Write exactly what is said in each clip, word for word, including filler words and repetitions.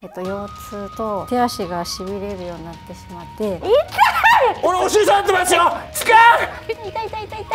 えっと腰痛と手足がしびれるようになってしまって。痛い。 俺お尻触ってますよ。つか痛い痛い痛い痛い痛い。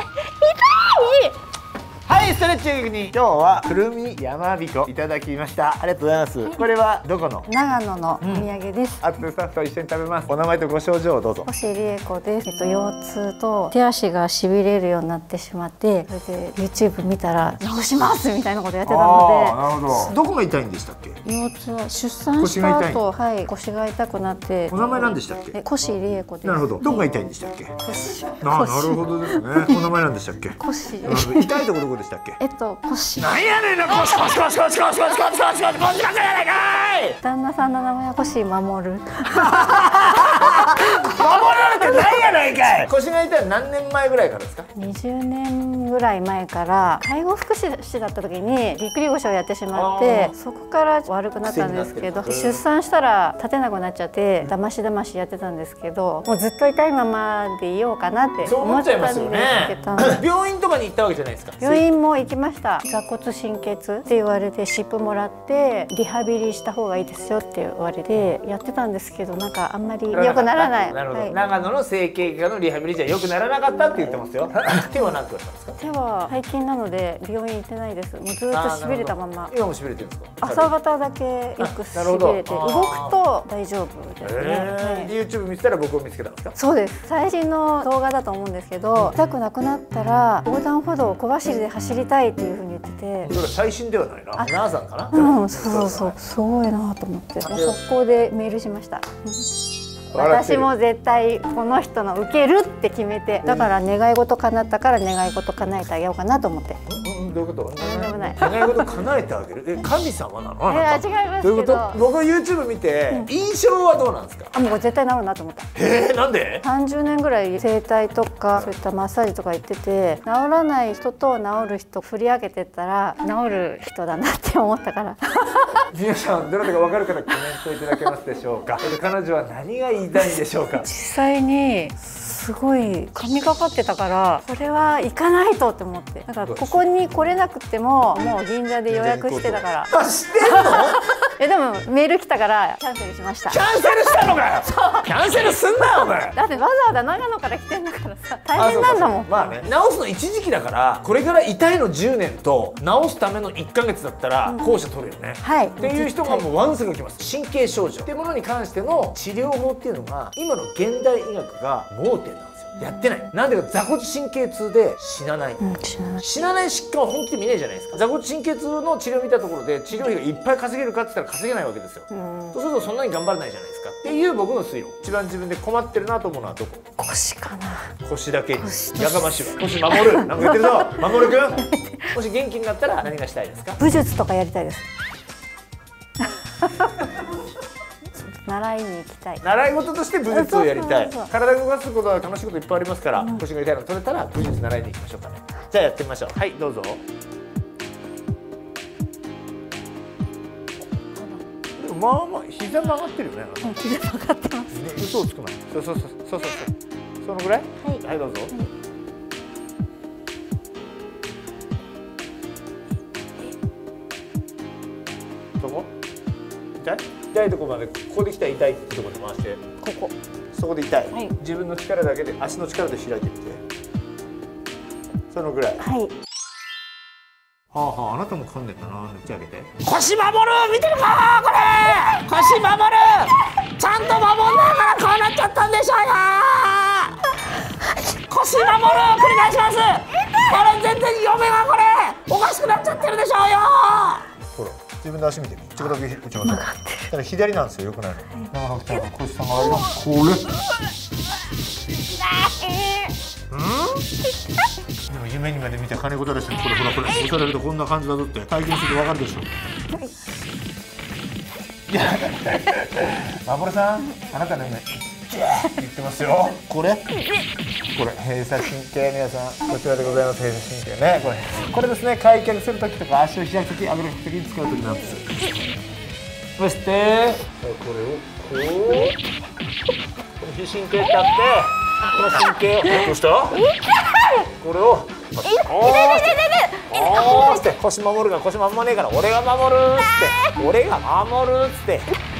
はい、ストレッチに今日はくるみ山彦いただきました。ありがとうございます。これはどこの？ 長野のお土産です。 あとスタッフと一緒に食べます。お名前とご症状をどうぞ。 星理恵子です。えっと腰痛と手足がしびれるようになってしまって、それで YouTube 見たら治しますみたいなことやってたので。 なるほど。どこが痛いんでしたっけ？ 腰痛は出産した後、はい、腰が痛くなって。 お名前なんでしたっけ？ 星理恵子です。 なるほど。どこが痛いんでしたっけ？ 腰。 あ、なるほどですね。お名前なんでしたっけ？ 腰。 痛いところどこでしたっけ？ えっと腰。 なんやねんな、腰腰腰腰腰腰腰腰腰腰腰ばっかりやないかい。 旦那さんの名前は腰守る。 守られてないやないかい。腰が痛いの何年前ぐらいからですか？ にじゅうねんぐらい前から介護福祉士だった時にぎっくり腰をやってしまって、そこから悪くなったんですけど、出産したら立てなくなっちゃってだましだましやってたんですけど、もうずっと痛いままでいようかなって思ったんですけど、 病院とかに行ったわけじゃないですか？ 病院も行きました。座骨神経痛って言われて湿布もらってリハビリした方がいいですよって言われてやってたんですけど、なんかあんまり良くならない。 なるほど。長野の整形外科のリハビリじゃ良くならなかったって言ってますよ。手は何て言われたんですか？ 手は最近なので病院行ってないです。もうずっとしびれたまま。 今もしびれてるんですか？ 朝方だけよくしびれて、動くと大丈夫ですね。 YouTube 見てたら僕を見つけたんですか？そうです。最新の動画だと思うんですけど、痛くなくなったら横断歩道を小走りで走りたいっていうふうに言ってて。 それ最新ではないな。ナーさんかな？ うん、そうそうそう、すごいなと思って、もう速攻でメールしました。私も絶対この人の受けるって決めて、だから願い事叶ったから願い事叶えてあげようかなと思って。 どういうこと？ なんでもない。 願い事叶えてあげる。え、神様なの？ いや違いますけど。 僕 YouTube 見て印象はどうなんですか？ あ、もう絶対治るなと思った。 ええ、なんで？ さんじゅうねんぐらい整体とかそういったマッサージとか行ってて、治らない人と治る人振り上げてったら治る人だなって思ったから。 皆さんどなたか分かる方コメントいただけますでしょうか？彼女は何が言いたいんでしょうか？ 実際にすごい神がかってたから、これは行かないとって思って、だからここに来れなくてももう銀座で予約してたから。 あ、知ってんの？ え、でもメール来たからキャンセルしました。 キャンセルしたのかよ。キャンセルすんなよお前。 だってわざわざ長野から来てんだからさ、大変なんだもん。 まあね、治すの一時期だから、これから痛いのじゅうねんと治すためのいっかげつだったら後者取るよね。 はい。 っていう人がもうワンスが来ます。神経症状っていうものに関しての治療法っていうのが今の現代医学が盲点なんですよ。やってない。なんでか、座骨神経痛で死なない、うん、死なない死なない疾患は本気で見ないじゃないですか。座骨神経痛の治療を見たところで治療費がいっぱい稼げるかって言ったら稼げないわけですよ。そうするとそんなに頑張らないじゃないですかっていう僕の推論。一番自分で困ってるなと思うのはどこ？ 腰かな。 腰だけにやかましいわ。腰守るなんか言ってるぞ守るくん。もし元気になったら何がしたいですか？ 武術とかやりたいです。習いに行きたい。 習い事として武術をやりたい。体を動かすことは楽しいこといっぱいありますから、うん、腰が痛いの取れたら武術習いに行きましょうかね。じゃあやってみましょう。はい、どうぞ。でもまあまあ膝曲がってるよね。 うん、膝曲がってます。 ね、嘘をつくな。そうそうそうそうそうそう。そのぐらい？はい、はい、どうぞ。はい、そこ？痛い？痛いところまで、ここで来たら痛いってところで回して、 ここそこで痛い、 はい、 自分の力だけで足の力で開いてみて、そのぐらい。 はい。 はあはあ、あなたも噛んでんだな。打ち上げて腰守る。見てるかこれ。腰守る。ちゃんと守んないからこうなっちゃったんでしょうよ。腰守る。繰り返します。これ全然嫁がこれおかしくなっちゃってるでしょうよ。ほら、自分の足見てみ。ちょっとだけ打ちます。だから左なんですよ。よくないの。長野ちゃんが腰下がりのこれ。うん？でも夢にまで見た金子たらしのこれほらこれ押されるとこんな感じだぞって体験するとわかるでしょ。いや、守さん、あなたの今言ってますよ。これこれ閉鎖神経、皆さんこちらでございます。閉鎖神経ね、これこれですね。開脚する時とか足を開く時、あぐらかく時に使う時なんです。そしてこれをこう皮神経ってあって、この神経をどうした？これをこうして腰守るが腰守んねえから俺が守るっつって俺が守るっつって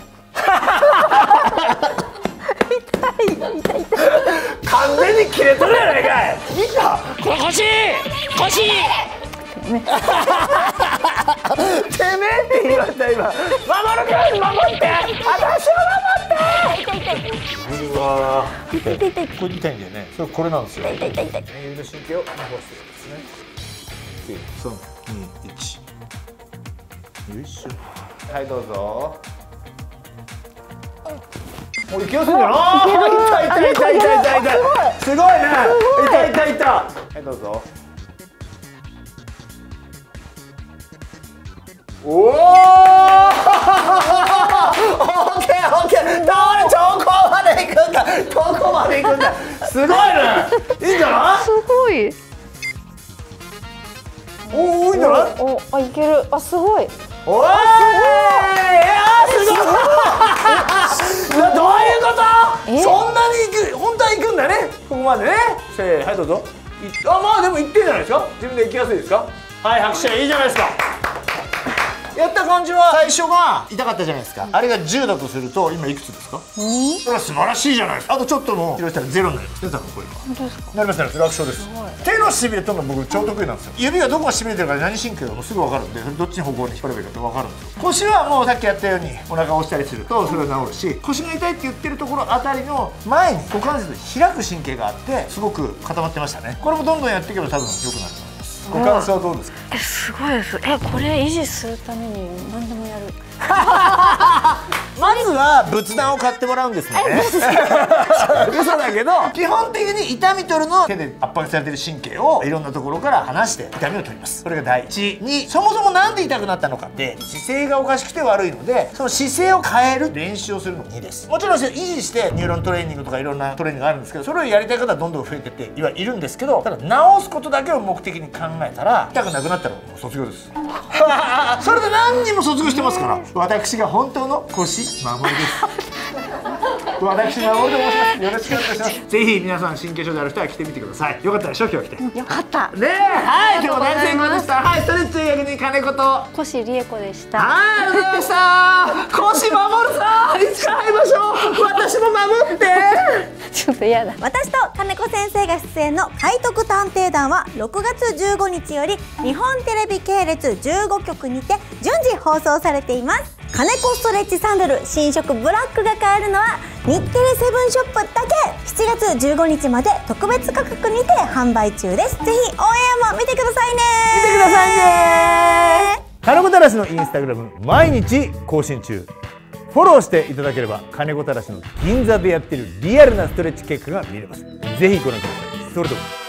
痛い痛い痛い。 完全に切れとるやないかい。見た？ これ腰腰てめえって言われた今。守るか守って。私を守って。 痛い痛い痛い。 うわー。 痛い痛い痛い。 これ痛いんだよね。それこれなんですよ。 痛い痛い痛い。 指の神経を伸ばしてるんですね。三、二、一。よいしょ。はいどうぞ。もういけやすいんだな。ああ、痛い痛い痛い痛い痛い痛い。すごいね。痛い痛い痛い。はいどうぞ。おお。オッケーオッケー。どこまで行くんだ。どこまで行くんだ。すごいね。いいんじゃない？ すごい。 おお、いいんじゃない？ お、あ、いける。あ、すごい。 おーい。いやすごい。どういうこと？そんなに行く、本当は行くんだね。ここまでね。せー、はいどうぞ。あ、まあでも行ってんじゃないですか。自分で行きやすいですか。はい、拍手いいじゃないですか。やった感じは最初が痛かったじゃないですか。あれがじゅうだとすると今いくつですか？それは素晴らしいじゃないですか。あとちょっとの治療したらゼロになりますね。多分これは。 本当ですか？ なりますね。楽勝です。手のしびれとるの僕超得意なんですよ。指がどこがしびれてるか何神経かもすぐ分かるんで、どっちの方向に引っ張ればいいかって分かるんですよ。腰はもうさっきやったようにお腹を押したりするとそれは治るし、腰が痛いって言ってるところあたりの前に股関節開く神経があってすごく固まってましたね。これもどんどんやっていけば多分良くなると思います。ご感想はどうですか？ え、すごいです。え、これ維持するために何でもやる。 まずは仏壇を買ってもらうんですね。嘘だけど基本的に痛み取るの手で圧迫されてる神経をいろんなところから離して痛みを取ります。それが第一に、そもそもなんで痛くなったのかって姿勢がおかしくて悪いので、その姿勢を変える練習をするのがにです。もちろん維持してニューロントレーニングとかいろんなトレーニングがあるんですけど、それをやりたい方はどんどん増えてっていはいるんですけど、ただ治すことだけを目的に考えたら痛くなくなったらもう卒業です。それで何人も卒業してますから。私が本当の腰守です。私守で申します。よろしくお願いします。ぜひ皆さん神経症である人は来てみてください。よかったら初期を来て。 よかった。 ねえ、はい、今日も大成功でした。はい、ストレッチ役に金子と越理恵子でした。 はい、ありがとうございました。腰守さん、いつか会いましょう。私も守って。 ちょっと嫌だ。 私と金子先生が出演の海徳探偵団はろくがつじゅうごにちより日本テレビ系列じゅうごきょくにて順次放送されています。金子ストレッチサンダル新色ブラックが買えるのは日テレセブンショップだけ。しちがつじゅうごにちまで特別価格にて販売中です。ぜひオンエアも見てくださいね。 見てくださいね。金子たらしのインスタグラム毎日更新中。フォローしていただければ金子たらしの銀座でやってるリアルなストレッチ結果が見れます。ぜひご覧ください。それでは。